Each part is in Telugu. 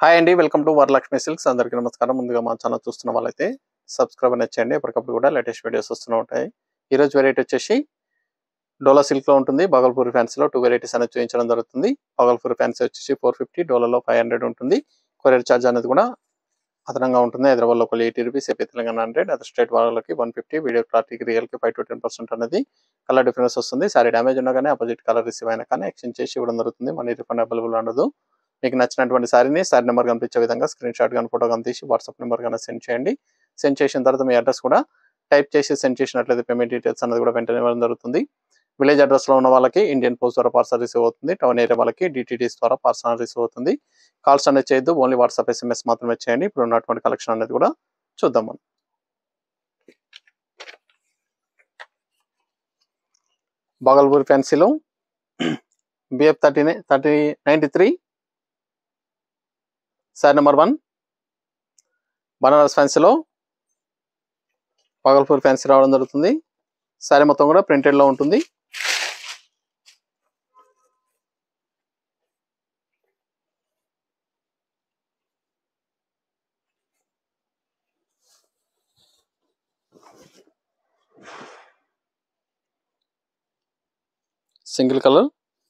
హాయ్ అండి. Welcome to Varalakshmi silks. అందరికీ నమస్కారం. ముందుగా మా ఛానల్ చూస్తున్న వాళ్ళైతే సబ్స్క్రైబ్ అనేది చేయండి. ఎప్పటికప్పుడు కూడా లేటెస్ట్ వీడియోస్ వస్తూనే ఉంటాయి. ఈరోజు వెరైటీ వచ్చేసి డోలా సిల్క్లో ఉంటుంది. బాగల్పూర్ ఫ్యాన్సీలో 2 వెరైటీస్ అనేది చూపించడం జరుగుతుంది. బాగల్పూర్ ఫ్యాన్సీ వచ్చేసి 450, డోలాలో 500 ఉంటుంది. కొరియర్ ఛార్జ్ అనేది కూడా అదనంగా ఉంటుంది. హైదరాబాద్లో ఒక 80 rupees, AP Telangana 100, other state వాళ్ళకి 150, వీడియో క్లారిటీకి రియల్కి 5 to 10% అనేది కలర్ డిఫరెన్స్ వస్తుంది. సారీ డ్యామేజ్ ఉన్నా కానీ అపోజిట్ కలర్ రిసీవ్ అయినా కానీ ఎక్స్చేంజ్ చేసి ఇవ్వడం జరుగుతుంది. మనీ రిఫండ్ అవైలబుల్ ఉండదు. మీకు నచ్చినటువంటి సారీని సారీ నెంబర్ కనిపించే విధంగా స్క్రీన్ షాట్ కానీ ఫోటో కానీ తీసి వాట్సాప్ నెంబర్ కానీ సెండ్ చేయండి. సెండ్ చేసిన తర్వాత మీ అడ్రస్ కూడా టైప్ చేసి సెండ్ చేసినట్లయితే పేమెంట్ డీటెయిల్స్ అనేది కూడా వెంటనే ఇవ్వడం జరుగుతుంది. విలేజ్ అడ్రస్లో ఉన్న వాళ్ళకి ఇండియన్ పోస్ట్ ద్వారా పార్సల్ రిసీవ్ అవుతుంది. టౌన్ ఏరియా వాళ్ళకి డిటిడిఎస్ ద్వారా పార్సల్ రిసీవ్ అవుతుంది. కాల్స్ అనేది చేయొద్దు, ఓన్లీ వాట్సాప్ SMS మాత్రమే చేయండి. ఇప్పుడు ఉన్నటువంటి కలెక్షన్ అనేది కూడా చూద్దాం మనం. బాగల్పూర్ ఫ్యాన్సీలో BF 3093 సారీ నెంబర్ 1. బనారస్ ఫ్యాన్సీలో బాగల్పూర్ ఫ్యాన్సీ రావడం జరుగుతుంది. సారీ మొత్తం కూడా ప్రింటెడ్లో ఉంటుంది. సింగిల్ కలర్,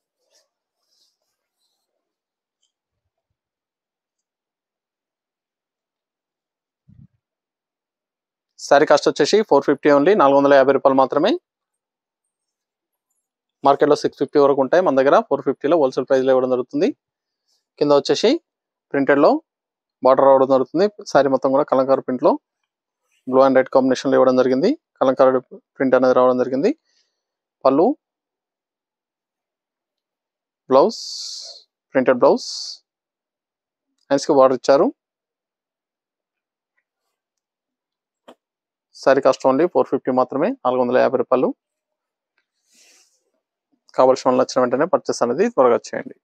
సారీ కాస్ట్ వచ్చేసి 450 ఓన్లీ, 450 రూపాయలు మాత్రమే. మార్కెట్లో 650 వరకు ఉంటాయి, మన దగ్గర 450లో హోల్సేల్ ప్రైస్లో ఇవ్వడం జరుగుతుంది. కింద వచ్చేసి ప్రింటెడ్లో బార్డర్ రావడం జరుగుతుంది. సారీ మొత్తం కూడా కలంకారీ ప్రింట్లో బ్లూ అండ్ రెడ్ కాంబినేషన్లో ఇవ్వడం జరిగింది. కలంకారీ ప్రింట్ అనేది రావడం జరిగింది. పళ్ళు, బ్లౌజ్, ప్రింటెడ్ బ్లౌజ్, హ్యాండ్స్కి బార్డర్ ఇచ్చారు. సారీ కాస్ట్ ఓన్లీ 450 మాత్రమే, 450 రూపాయలు. కావాల్సిన వాళ్ళు నచ్చిన వెంటనే పర్చేస్ అనేది త్వరగా చేయండి.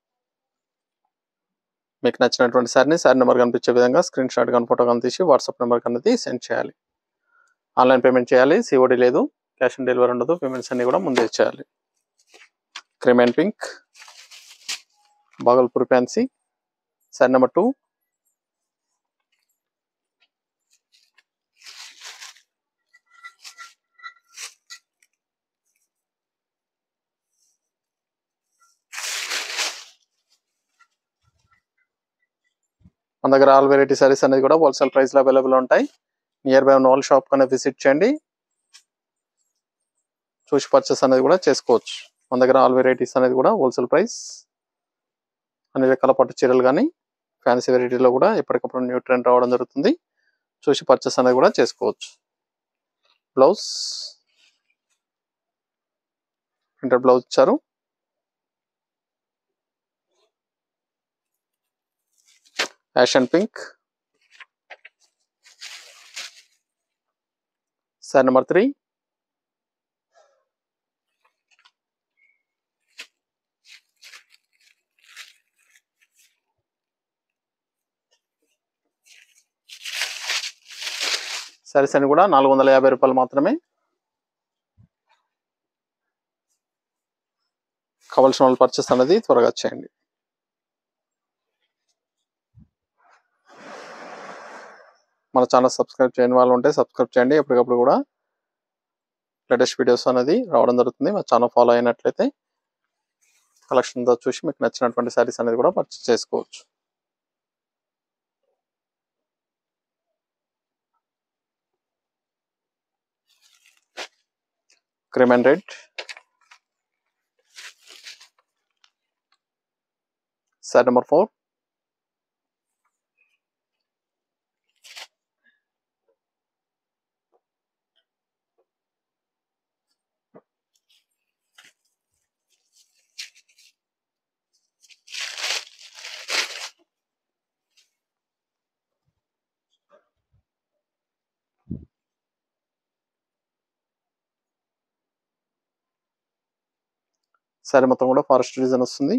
మీకు నచ్చినటువంటి సారీని సారీ నెంబర్ కనిపించే విధంగా స్క్రీన్ షాట్ కానీ ఫోటో కానీ తీసి వాట్సాప్ నెంబర్ అనేది సెండ్ చేయాలి. ఆన్లైన్ పేమెంట్ చేయాలి, COD లేదు, క్యాష్ ఆన్ డెలివరీ ఉండదు. పేమెంట్స్ అన్ని కూడా ముందే చేయాలి. Cream and pink Bhagalpur fancy sari number 2. మన దగ్గర ఆల్ వెరైటీ సారీస్ అనేది కూడా హోల్సేల్ ప్రైస్లో అవైలబుల్ ఉంటాయి. నియర్ బై ఉన్న వాళ్ళు షాప్ కన్నా విజిట్ చేయండి, చూసి పర్చేస్ అనేది కూడా చేసుకోవచ్చు. మన దగ్గర ఆల్ వెరైటీస్ అనేది కూడా హోల్సేల్ ప్రైస్. అన్ని రకాల పట్టు చీరలు కానీ ఫ్యాన్సీ వెరైటీలో కూడా ఎప్పటికప్పుడు న్యూ ట్రెండ్ రావడం జరుగుతుంది. చూసి పర్చేస్ అనేది కూడా చేసుకోవచ్చు. బ్లౌజ్, ప్రింటెడ్ బ్లౌజ్ ఇచ్చారు. Ash and pink sari number 3. Saris అని కూడా 450 రూపాయలు మాత్రమే. కావాల్సిన వాళ్ళు పర్చేస్ అనేది త్వరగా చేయండి. మన ఛానల్ సబ్స్క్రైబ్ చేయని వాళ్ళు ఉంటే సబ్స్క్రైబ్ చేయండి. ఎప్పటికప్పుడు కూడా లేటెస్ట్ వీడియోస్ అనేది రావడం జరుగుతుంది. మా ఛానల్ ఫాలో అయినట్లయితే కలెక్షన్తో చూసి మీకు నచ్చినటువంటి సారీస్ అనేది కూడా పర్చేస్ చేసుకోవచ్చు. Cream and red sari number 4. Sari మొత్తం కూడా ఫారెస్ట్ డిజైన్ వస్తుంది.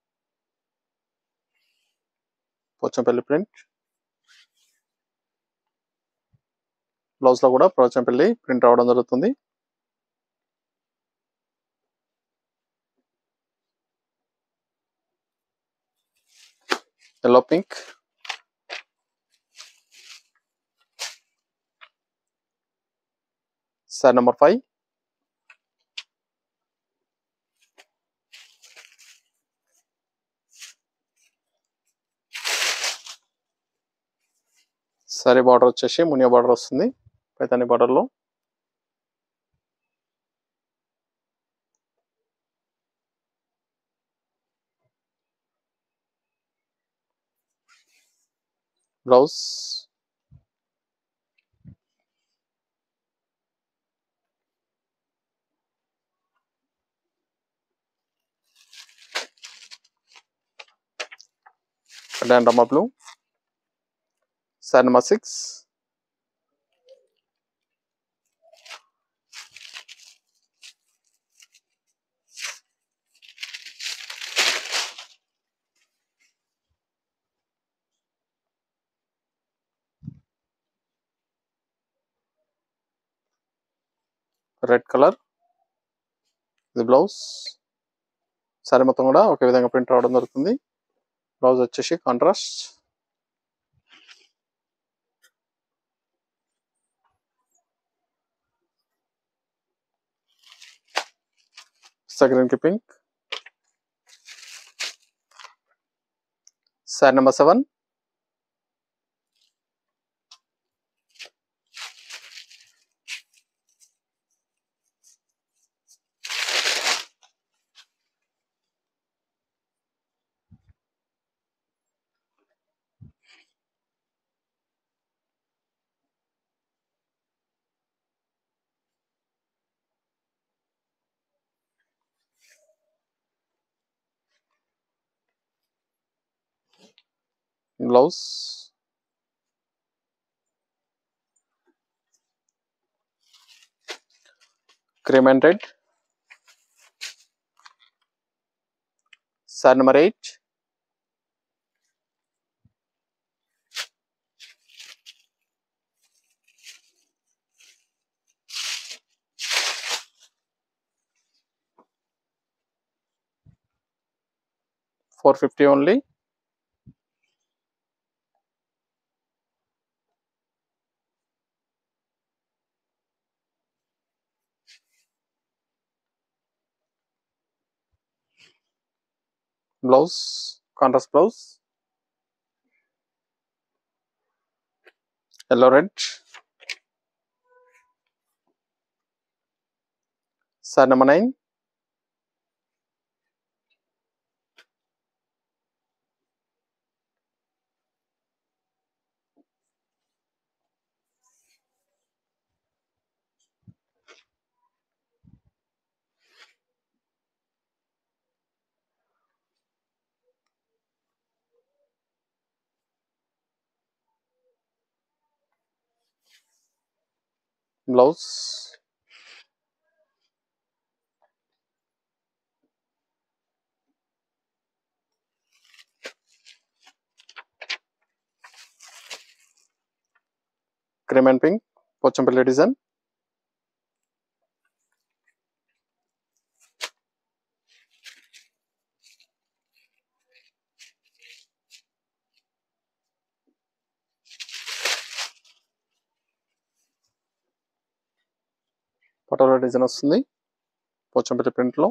పోచంపల్లి ప్రింట్, బ్లౌజ్ లో కూడా పోచంపల్లి ప్రింట్ రావడం జరుగుతుంది. yellow pink, Side number 5. Saree border వచ్చేసి మునియా border వస్తుంది పైతాని border లో. Blouse. Red and Rama blue. Side number 6. Red color. The blouse. Sari మొత్తం కూడా ఒకే విధంగా ప్రింట్ రావడం జరుగుతుంది. బ్లౌజ్ వచ్చేసి కాంట్రాస్ట్. గ్రీన్ కి pink. Sari number 7. Blouse cream and red. Sari number 8. $450 only. Blouse, contrast blouse. Yellow red. Side number 9. Blouse. Cream and pink. Pochampalli design. Patola design వస్తుంది పోచంపల్లి ప్రింట్ లో.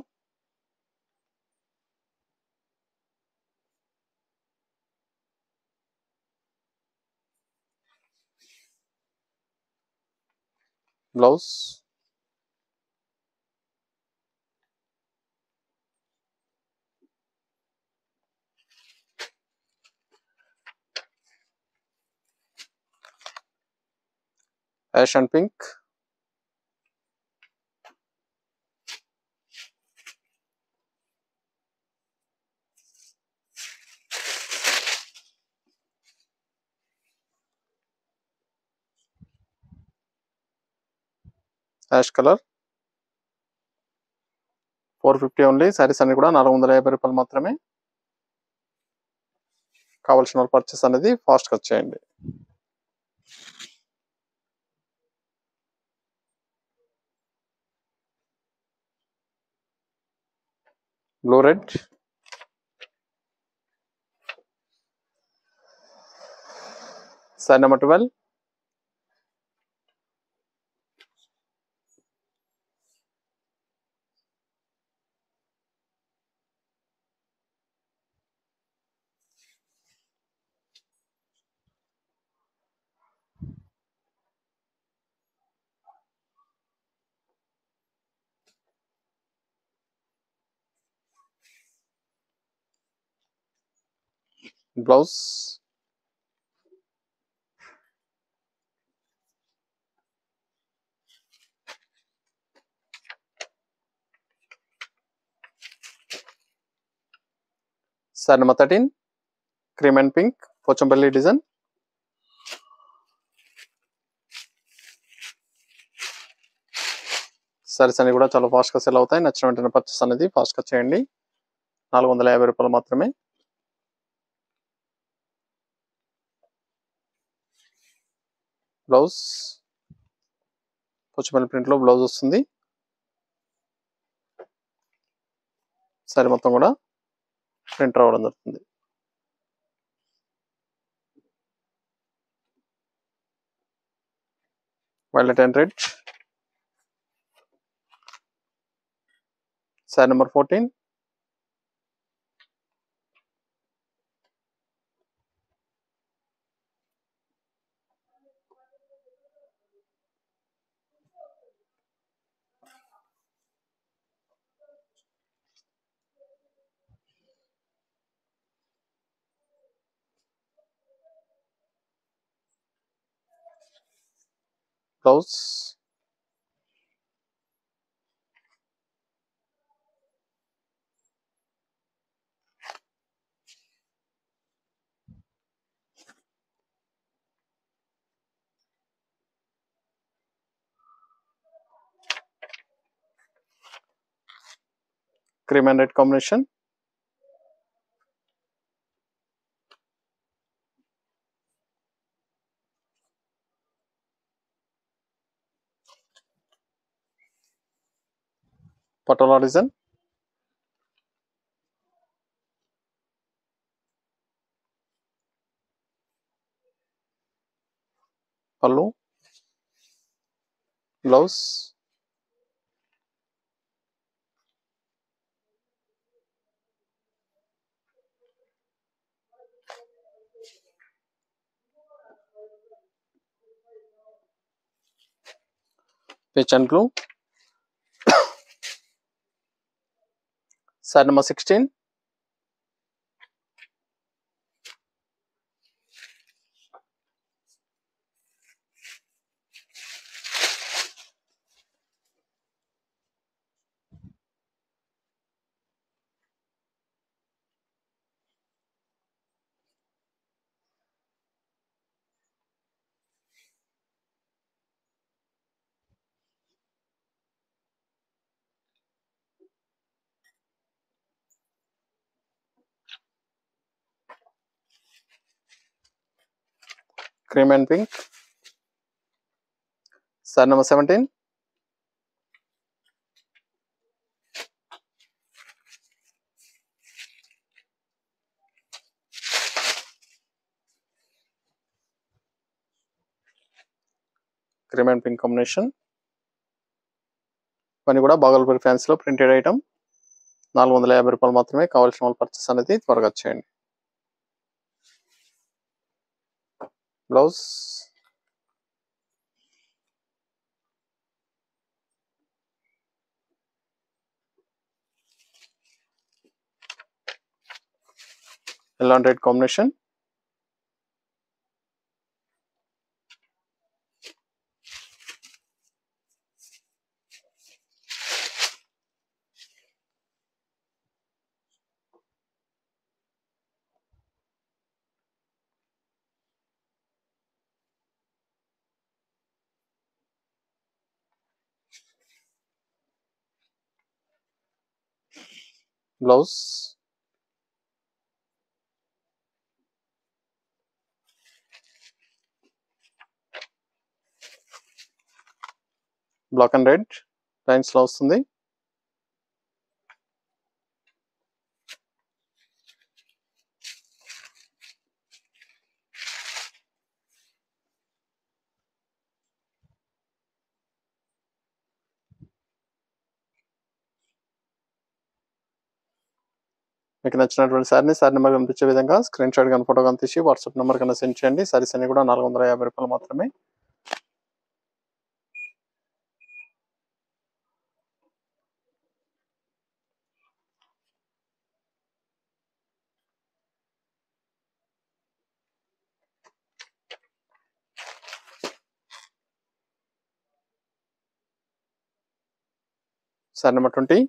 Blouse ash and pink. Ash colour. 450 only. Saris అన్ని కూడా 450 రూపాయలు మాత్రమే. కావాల్సిన వాళ్ళు పర్చేస్ అనేది ఫాస్ట్ గా చేయండి. Blue red. Sari number 12. Blouse sari number 13 cream and pink Pochampalli design. Saris అన్ని కూడా చాలా ఫాస్ట్గా సెల్ అవుతాయి. నచ్చిన వెంటనే పర్చేస్ అనేది ఫాస్ట్గా చేయండి. 450 రూపాయలు మాత్రమే. బ్లౌజ్ పోచంపల్లి ప్రింట్లో బ్లౌజ్ వస్తుంది. సారీ మొత్తం కూడా ప్రింట్ రావడం జరుగుతుంది. Violet and red. Sari number 14 blouse cream and red combination. Patola design. పళ్ళు blouse peach and blue. Sari number 16 cream and pink. Sari number 17 cream and pink combination. ఇవన్నీ కూడా బాగల్పూర్ ఫ్యాన్సీలో ప్రింటెడ్ ఐటమ్. 450 రూపాయలు మాత్రమే. కావాల్సిన వాళ్ళు పర్చేస్ అనేది త్వరగా చేయండి. Blouse yellow and red combination. Blouse black and red lines లో వస్తుంది. మీకు నచ్చినటువంటి సారీ నెంబర్ కనిపించే విధంగా స్క్రీన్ షాట్ కానీ ఫోటో కానీ తీసి వాట్సాప్ నెంబర్ కన్నా సెండ్ చేయండి. సారీస్ అన్ని కూడా 450 రూపాయలు మాత్రమే. సారీ నెంబర్ 20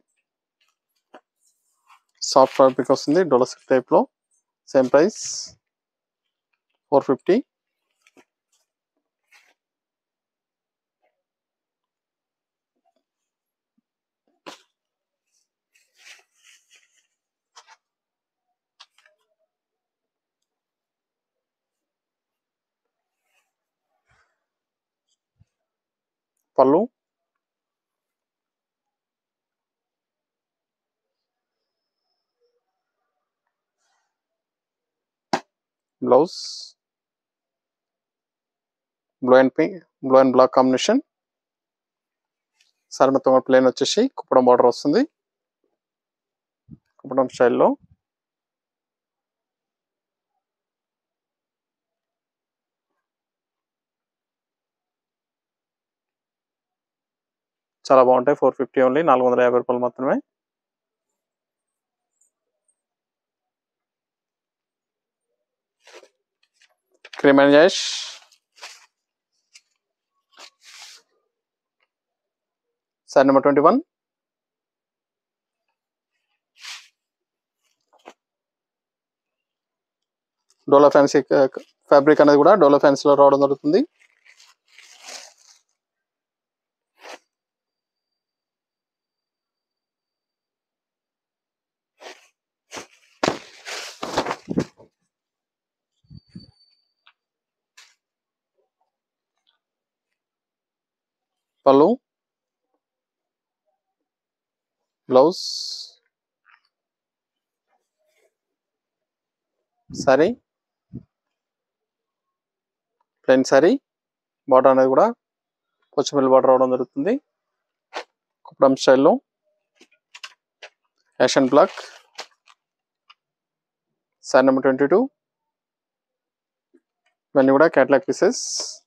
సాఫ్ట్ ఫ్యాబ్రిక్ వస్తుంది డోలా సిల్క్ టైప్ లో సేమ్ ప్రైస్ 450. పళ్ళు blouse blue and black combination. Sari మొత్తం ప్లేన్ వచ్చేసి కుప్పడం బార్డర్ వస్తుంది కుప్పడం స్టైల్లో. చాలా బాగుంటాయి. 450 ఓన్లీ, 450 రూపాయలు మాత్రమే. Cream and ash sari number 21 Dola fancy fabric అనేది కూడా డోలా ఫ్యాన్సీలో రావడం జరుగుతుంది. పళ్ళు blouse sari plain sari border అనేది కూడా కొచ్చిమిల్ బార్డర్ రావడం జరుగుతుంది కుప్పడం స్టైల్లో. Ash and black sari number 22 ఇవన్నీ కూడా క్యాటలాగ్ పీసెస్.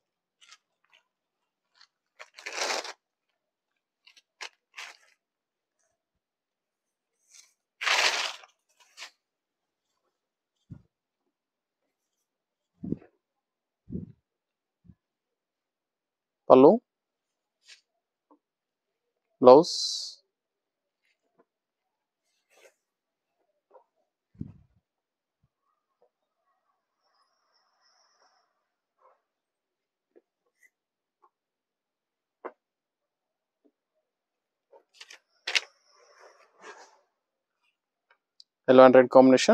పళ్ళు blouse yellow and red combination.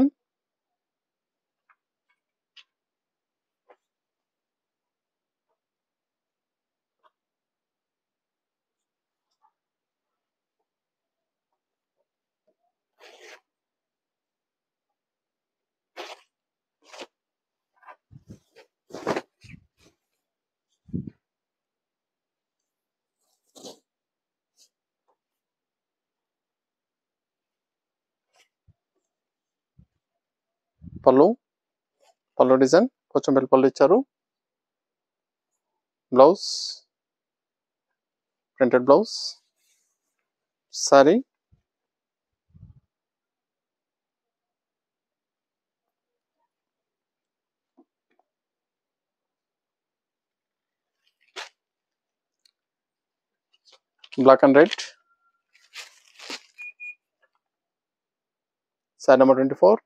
పళ్ళు డిజైన్ కొంచెం పళ్ళు ఇచ్చారు. Blouse printed blouse sari black and red sari number 24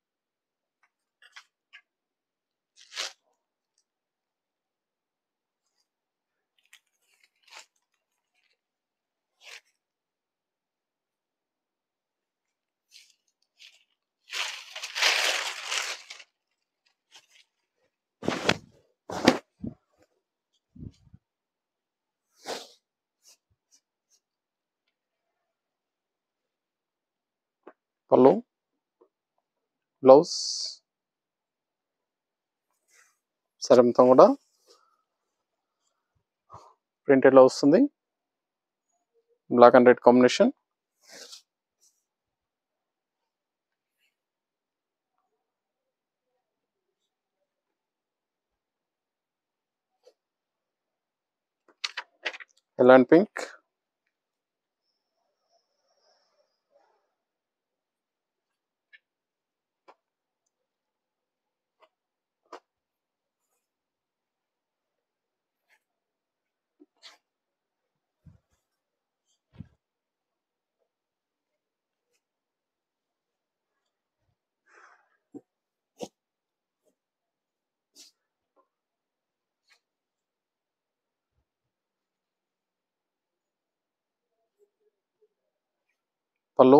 పళ్ళు బ్లౌజ్ సారీ మొత్తం కూడా ప్రింటెడ్ లో వస్తుంది black and red combination. yellow and pink పళ్ళు,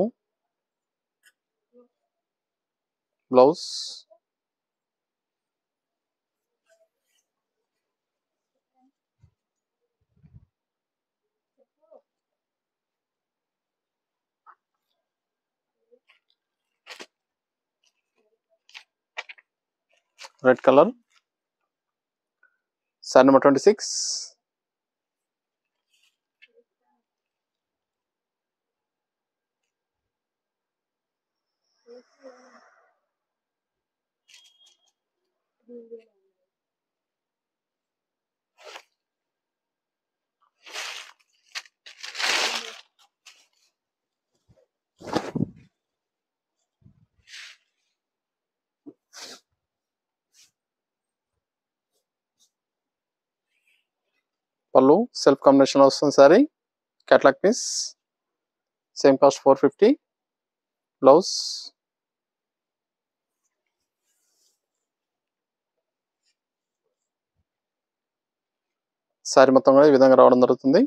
blouse, red colour, sari number 26, పళ్ళు సెల్ఫ్ కాంబినేషన్ లో వస్తుంది sari, catalogue piece, same cost 450, blouse, sari మొత్తం కూడా ఈ విధంగా రావడం జరుగుతుంది.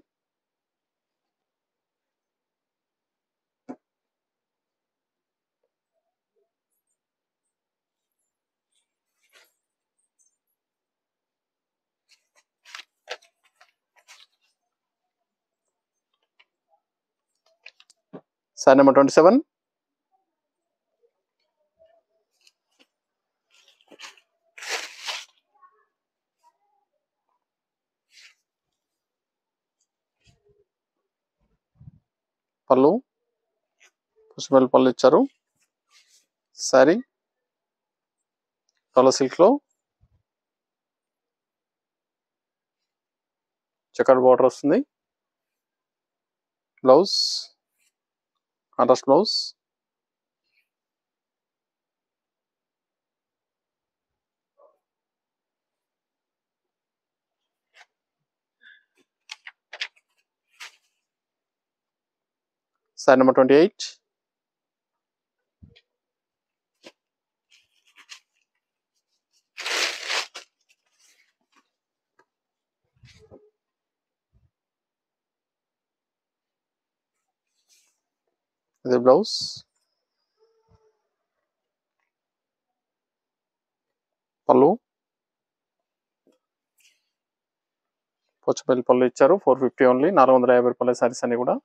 సారీ నెంబర్ 27, పళ్ళు పుష్పల్ పళ్ళు ఇచ్చారు. సారీ డోలా సిల్క్ లో చెకర్ బార్డర్ వస్తుంది. Blouse contrast blouse, sari number 28, ఇది బ్లౌజ్, పళ్ళు పోచపల్లి పళ్ళు ఇచ్చారు. 450 ఓన్లీ, 450 రూపాయల సారీస్ అన్ని కూడా.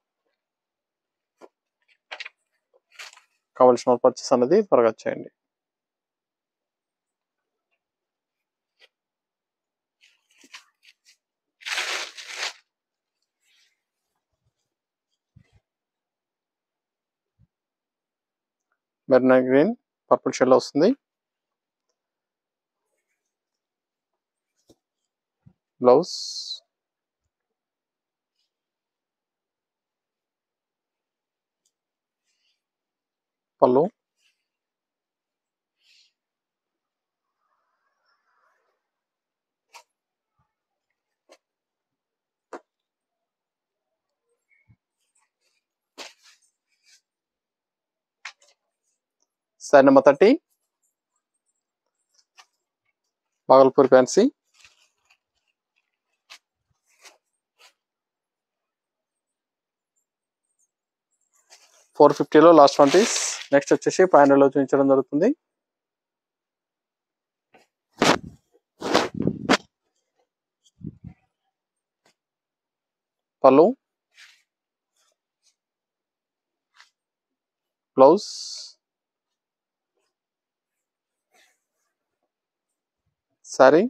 కావాల్సిన పర్చేస్ అనేది త్వరగా చేయండి. మెరీనా గ్రీన్ పర్పుల్ షేడ్ లో వస్తుంది. బ్లౌజ్, పళ్ళు, సారీ నెంబర్ 30, బాగల్పూర్ ఫ్యాన్సీ, 450లో లాస్ట్ వన్ పీస్. నెక్స్ట్ వచ్చేసి 500 లో చూపించడం జరుగుతుంది. పళ్ళు, బ్లౌజ్, సారీ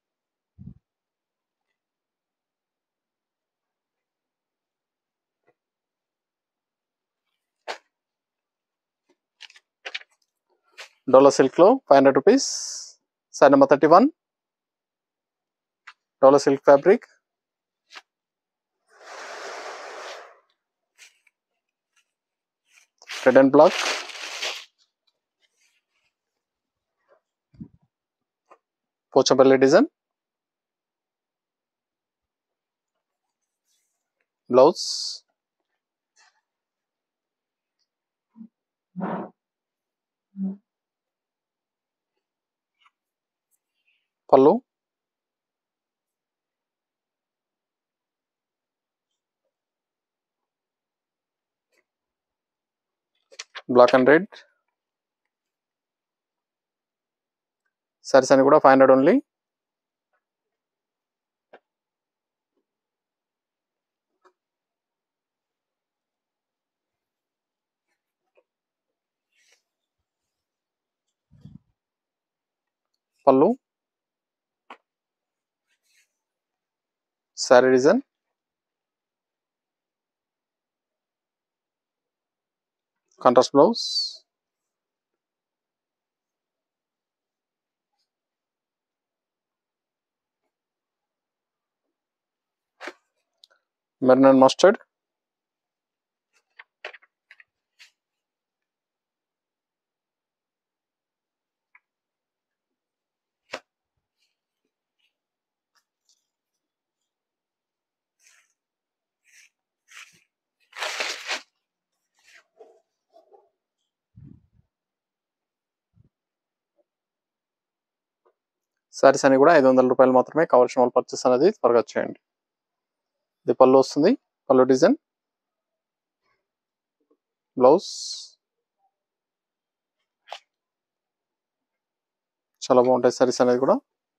డోలా సిల్క్ లో 500 rupees. Sari number 31, Dola silk fabric, red and black, Pochampalli design, blouse, పళ్ళు, బ్లాక్ అండ్ రెడ్ సారీస్ అని కూడా 500 ఓన్లీ. పళ్ళు sari design contrast blouse maroon and mustard saris అని కూడా 500 రూపాయలు మాత్రమే. కావాల్సిన వాళ్ళు పర్చేస్ అనేది త్వరగా చేయండి. ఇది పళ్ళు వస్తుంది, పళ్ళు డిజైన్ బ్లౌజ్ చాలా బాగుంటాయి సారీస్ అనేది కూడా.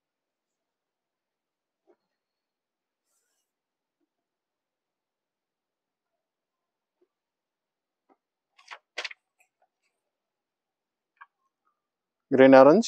గ్రీన్ ఆరెంజ్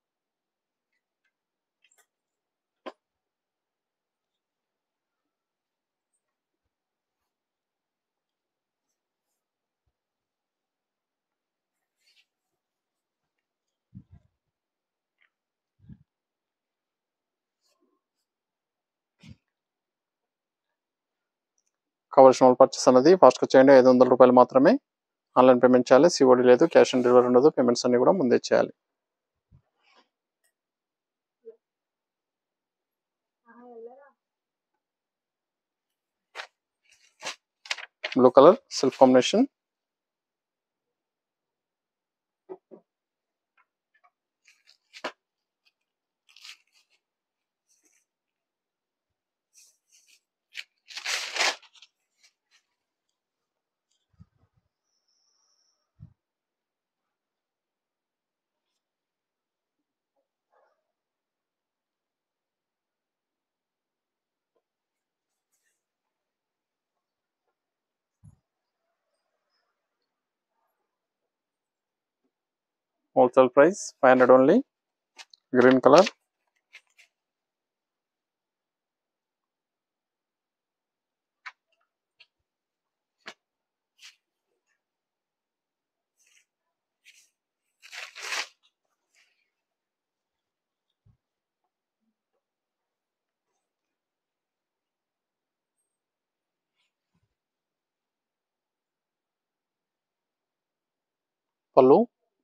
కావాల్సిన వాళ్ళు పర్చేస్ అనేది ఫాస్ట్గా చేయండి. 500 రూపాయలు మాత్రమే. ఆన్లైన్ పేమెంట్ చేయాలి, సిఓడి లేదు, క్యాష్ ఆన్ డెలివరీ ఉండదు. పేమెంట్స్ అన్ని కూడా ముందే చేయాలి. Blue colour silk combination wholesale price 500 only. Green colour పళ్ళు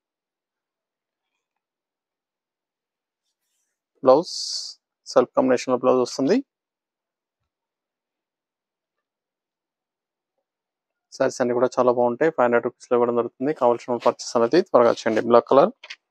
బ్లౌజ్ సెల్ఫ్ కాంబినేషన్ లో బ్లౌజ్ వస్తుంది. సారీస్ అన్ని కూడా చాలా బాగుంటాయి. 500 రూపీస్ లో కూడా దొరుకుతుంది. కావాల్సిన పర్చేస్ అనేది త్వరగా చేయండి. బ్లాక్ కలర్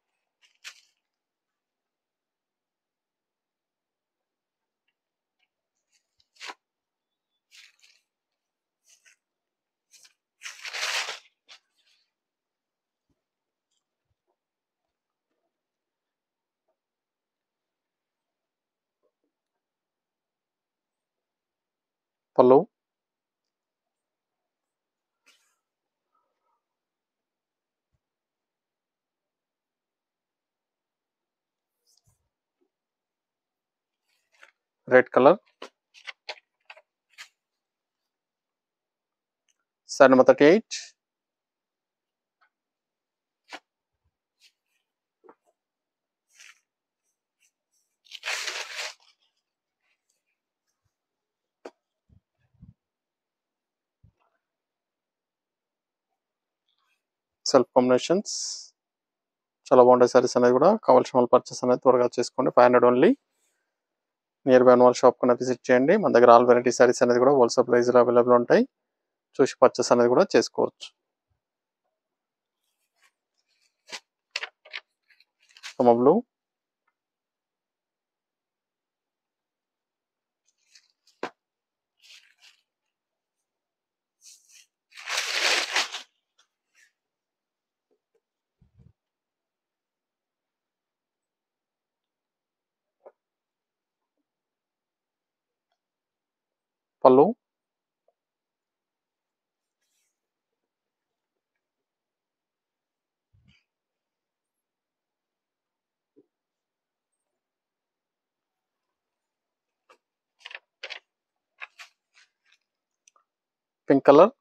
పళ్ళు red colour sari number 38 self combinations చాలా బాగుంటాయి సారీస్ అనేది కూడా. కావాల్సిన వాళ్ళు పర్చేస్ అనేది త్వరగా చేసుకోండి. 500 ఓన్లీ. నియర్ బై వాళ్ళ షాప్ కన్నా విజిట్ చేయండి. మన దగ్గర ఆల్ వెరైటీ సారీస్ అనేది కూడా హోల్సేల్ ప్రైస్ లో అవైలబుల్ ఉంటాయి. చూసి పర్చేస్ అనేది కూడా చేసుకోవచ్చు. బ్లూ పళ్ళు, పింక్ కలర్,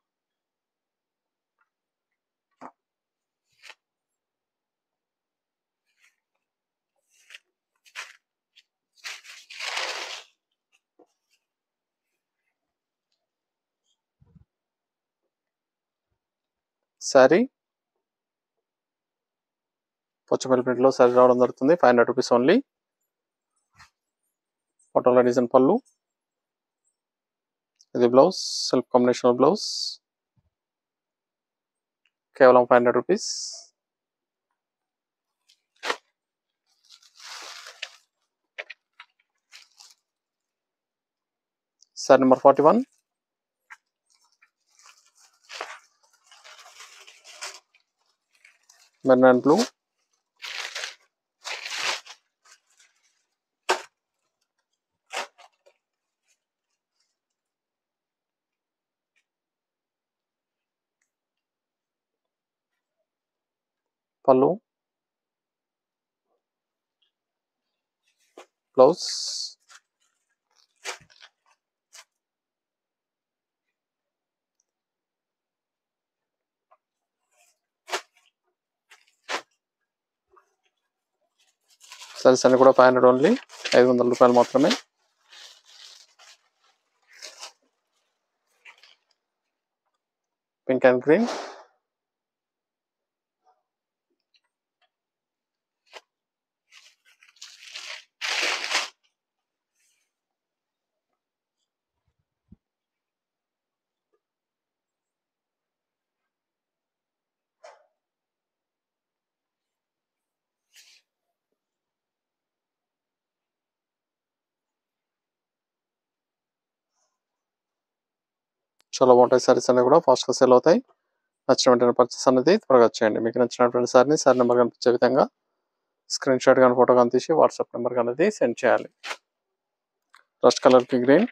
శారీ పోచంపల్లి ప్రింట్లో శారీ రావడం జరుగుతుంది. 500 రూపీస్ ఓన్లీ. పటోలా డిజైన్ పళ్ళు, ఇది బ్లౌజ్, సెల్ఫ్ కాంబినేషన్ బ్లౌజ్, కేవలం 500 rupees. Sari number 41, maroon blue, పళ్ళు, బ్లౌజ్, సారీస్ అన్ని కూడా 500 ఓన్లీ, 500 రూపాయలు మాత్రమే. పింక్ అండ్ గ్రీన్, చాలా బాగుంటాయి. సారీస్ అన్ని కూడా ఫాస్ట్గా సేల్ అవుతాయి. నచ్చిన వెంటనే పర్చేస్ అనేది త్వరగా చేయండి. మీకు నచ్చినటువంటి సారీ నెంబర్ కనిపించే విధంగా స్క్రీన్ షాట్ కానీ ఫోటో కానీ తీసి వాట్సాప్ నెంబర్ అనేది సెండ్ చేయాలి. రస్ట్ కలర్కి గ్రీన్,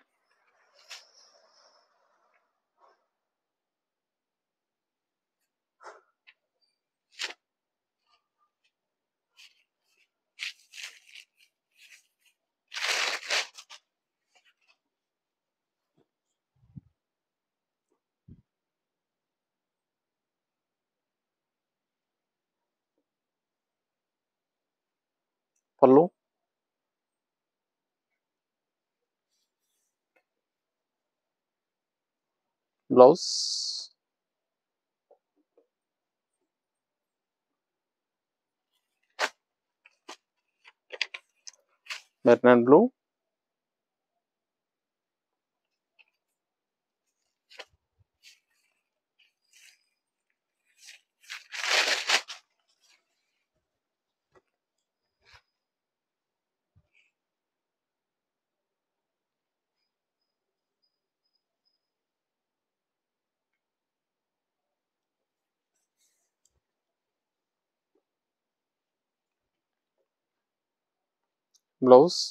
పళ్ళు, blouse, maroon blue, blouse,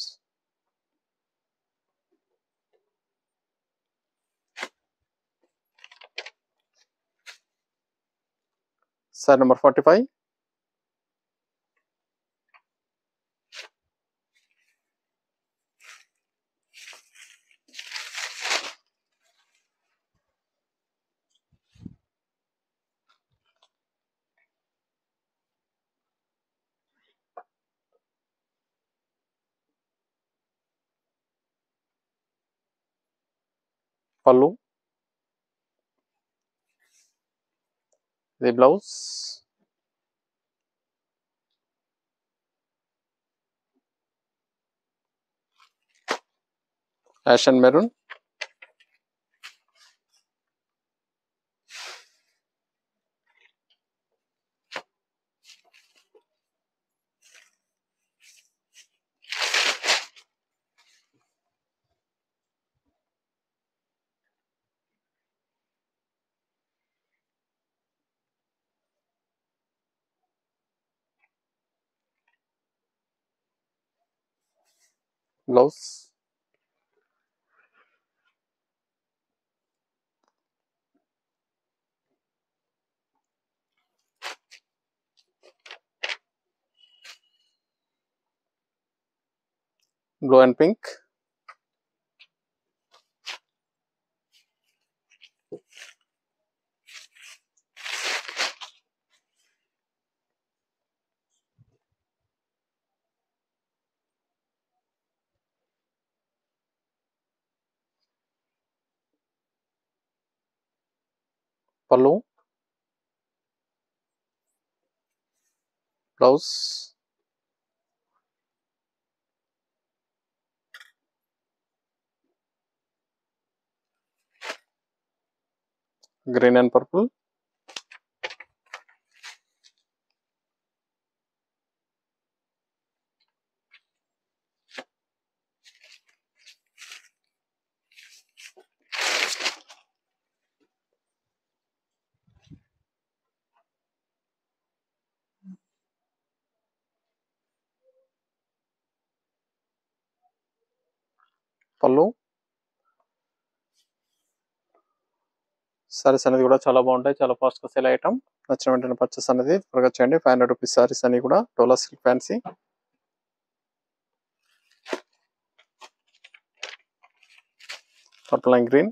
sari number 45, పళ్ళు, ఇది blouse, ash and maroon, blouse, blue and pink, పళ్ళు, బ్లౌజ్, గ్రీన్ అండ్ పర్పుల్, పళ్ళు. సారీస్ అనేది కూడా చాలా బాగుంటాయి, చాలా ఫాస్ట్ గా సేల్ ఐటమ్. నచ్చిన వెంటనే పర్చేస్ అనేది త్వరగా చేయండి. 500 రూపీస్ సారీస్ అని కూడా Dola silk fancy. Purple and green,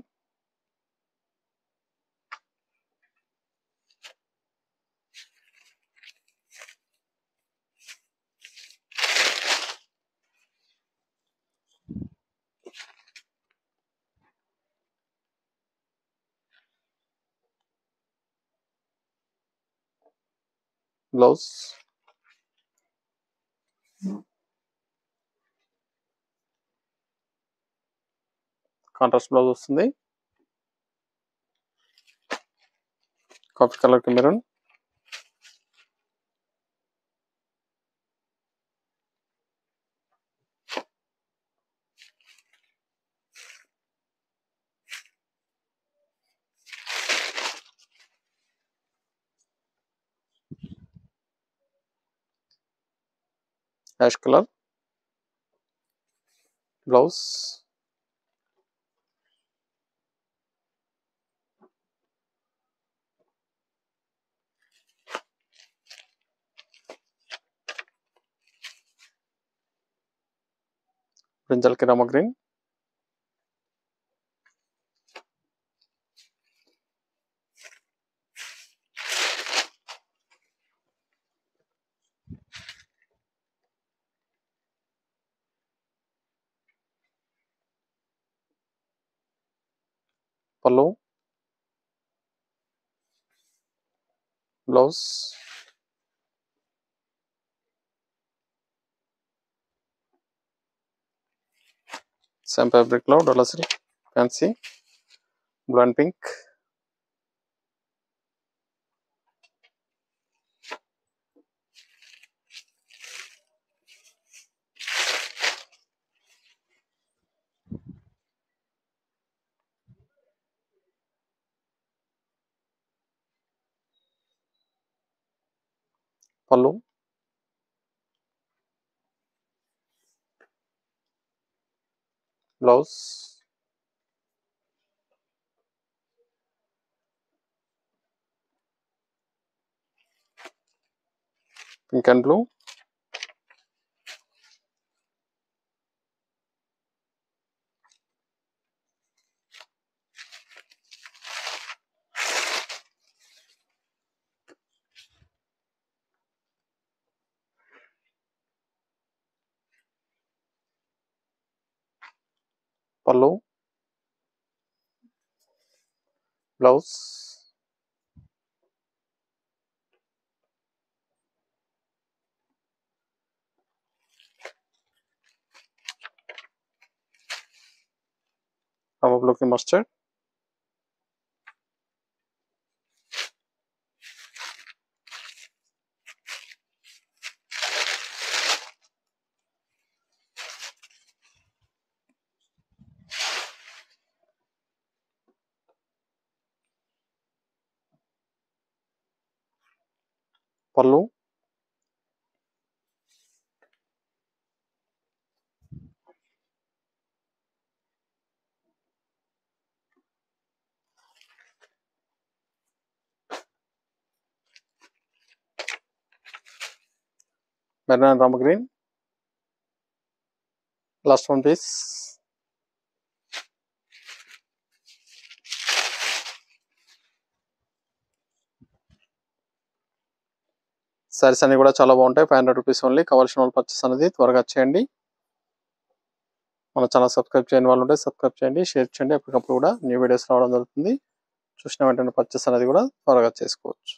blouse, contrast blouse వస్తుంది. కాఫీ కలర్ కి maroon, ash colour, blouse, brinjal కి రామ గ్రీన్, పళ్ళు, బ్లౌజ్, సేమ్ ఫ్యాబ్రిక్ లో Dola silk fancy, blue and pink, పళ్ళు, బ్లౌజ్, పింక్ అండ్ బ్లూ, పళ్ళు, బ్లౌజ్, రామ బ్లూ కి మస్టర్డ్, పళ్ళు, మెరూన్ అండ్ రామ green, last one piece. Saris అన్ని కూడా చాలా బాగుంటాయి. 500 రూపీస్ ఓన్లీ. కావాల్సిన వాళ్ళు పర్చేస్ అనేది త్వరగా చేయండి. మన ఛానల్ సబ్స్క్రైబ్ చేయని వాళ్ళు ఉంటే సబ్స్క్రైబ్ చేయండి, షేర్ చేయండి. అప్పటికప్పుడు కూడా న్యూ వీడియోస్ రావడం జరుగుతుంది. చూసిన వెంటనే పర్చేస్ అనేది కూడా త్వరగా చేసుకోవచ్చు.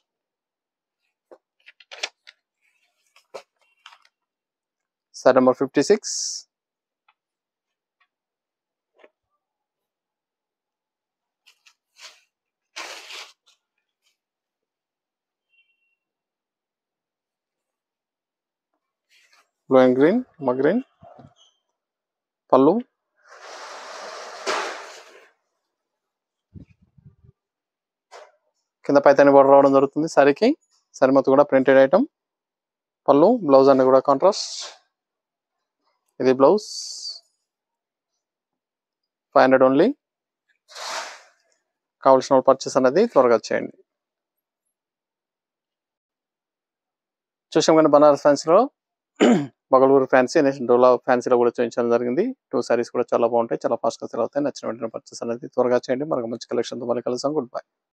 Sari number 56. Blue and green, green పళ్ళు, కింద పైతాని బోర్డర్ రావడం జరుగుతుంది సారీకి. సారీ మొత్తం కూడా ప్రింటెడ్ ఐటమ్. పళ్ళు, బ్లౌజ్ అన్ని కూడా కాంట్రాస్ట్. ఇది బ్లౌజ్. 500 ఓన్లీ. కావాల్సిన పర్చేస్ అనేది త్వరగా చేయండి. చూసాం కానీ బనారస్ ఫ్యాన్సీలో బగల్పూర్ ఫ్యాన్సీ, డోలా ఫ్యాన్సీలో కూడా చూపించడం జరిగింది. 2 సారీస్ కూడా చాలా బాగుంటాయి, చాలా ఫాస్ట్గా సెల్ అవుతాయి. నచ్చిన వెంటనే పర్చేస్ అనేది త్వరగా చేయండి. మనకు మంచి కలెక్షన్తో మళ్ళీ కలుస్తాం. Good bye.